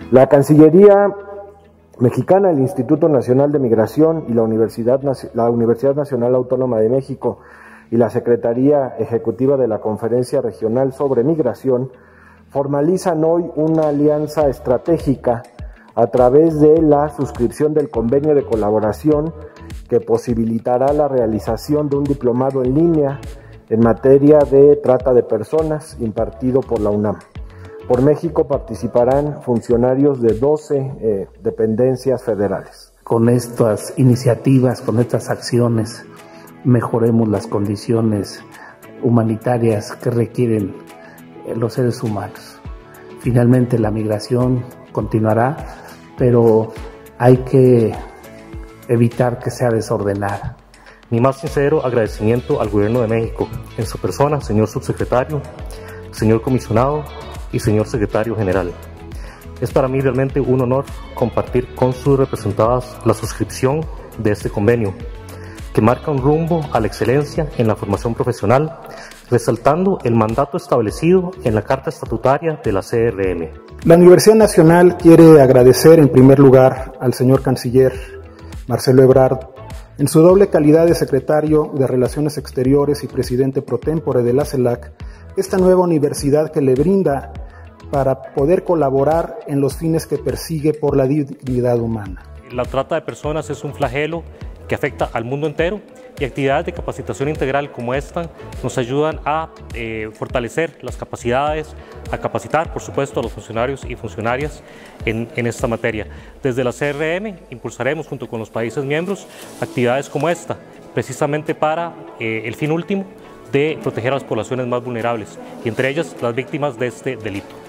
La Cancillería Mexicana, el Instituto Nacional de Migración y la Universidad Nacional Autónoma de México y la Secretaría Ejecutiva de la Conferencia Regional sobre Migración formalizan hoy una alianza estratégica a través de la suscripción del convenio de colaboración que posibilitará la realización de un diplomado en línea en materia de trata de personas impartido por la UNAM. Por México participarán funcionarios de 12 dependencias federales. Con estas iniciativas, con estas acciones, mejoremos las condiciones humanitarias que requieren los seres humanos. Finalmente la migración continuará, pero hay que evitar que sea desordenada. Mi más sincero agradecimiento al Gobierno de México, en su persona, señor subsecretario, señor comisionado y señor secretario general. Es para mí realmente un honor compartir con sus representadas la suscripción de este convenio, que marca un rumbo a la excelencia en la formación profesional, resaltando el mandato establecido en la Carta Estatutaria de la CRM. La Universidad Nacional quiere agradecer en primer lugar al señor Canciller Marcelo Ebrard, en su doble calidad de secretario de Relaciones Exteriores y presidente pro tempore de la CELAC, esta nueva universidad que le brinda para poder colaborar en los fines que persigue por la dignidad humana. La trata de personas es un flagelo que afecta al mundo entero y actividades de capacitación integral como esta nos ayudan a fortalecer las capacidades, a capacitar, por supuesto, a los funcionarios y funcionarias en esta materia. Desde la CRM impulsaremos junto con los países miembros actividades como esta, precisamente para el fin último de proteger a las poblaciones más vulnerables y entre ellas las víctimas de este delito.